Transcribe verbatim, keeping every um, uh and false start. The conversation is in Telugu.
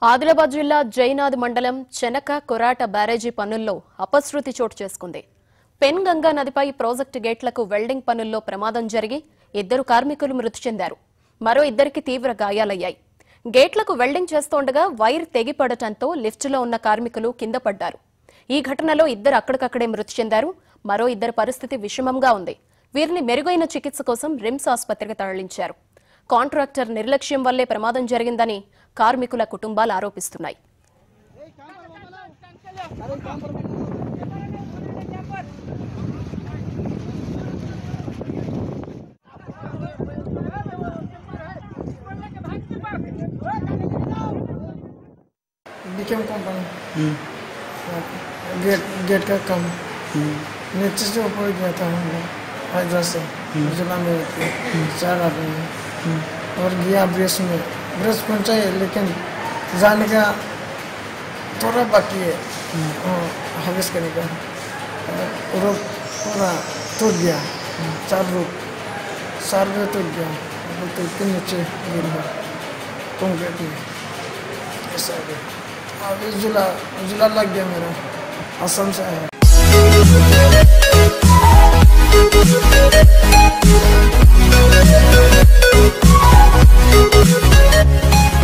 ఆదిలాబాద్ జిల్లా జైనాద్ మండలం చెనక కొరాట బ్యారేజీ పనుల్లో అపశృతి చోటు చేసుకుంది. పెన్ గంగా నదిపై ప్రాజెక్టు గేట్లకు వెల్డింగ్ పనుల్లో ప్రమాదం జరిగి ఇద్దరు కార్మికులు మృతి చెందారు. మరో ఇద్దరికి తీవ్ర గాయాలయ్యాయి. గేట్లకు వెల్డింగ్ చేస్తుండగా వైర్ తెగిపడటంతో లిఫ్టులో ఉన్న కార్మికులు కింద పడ్డారు. ఈ ఘటనలో ఇద్దరు అక్కడికక్కడే మృతి చెందారు. మరో ఇద్దరి పరిస్థితి విషమంగా ఉంది. వీరిని మెరుగైన చికిత్స కోసం రిమ్స్ ఆసుపత్రికి తరలించారు. కాంట్రాక్టర్ నిర్లక్ష్యం వల్లే ప్రమాదం జరిగిందని కార్మికుల కుటుంబాలు ఆరోపిస్తున్నాయి. गेट गेट का काम नीचे से ऊपर गया था हम लोग इधर से जिला में चार आदमी और गया ब्रेस में ब्रेस पहुंचा है, लेकिन जाने का थोड़ा बाकी है हविस करने का रोप पूरा टूट गया। चार रोप चार रोप टूट गया तो के नीचे गिर गया कंक्रीट में ऐसा है। अभी जिला जिला लग गया मेरा असम से है।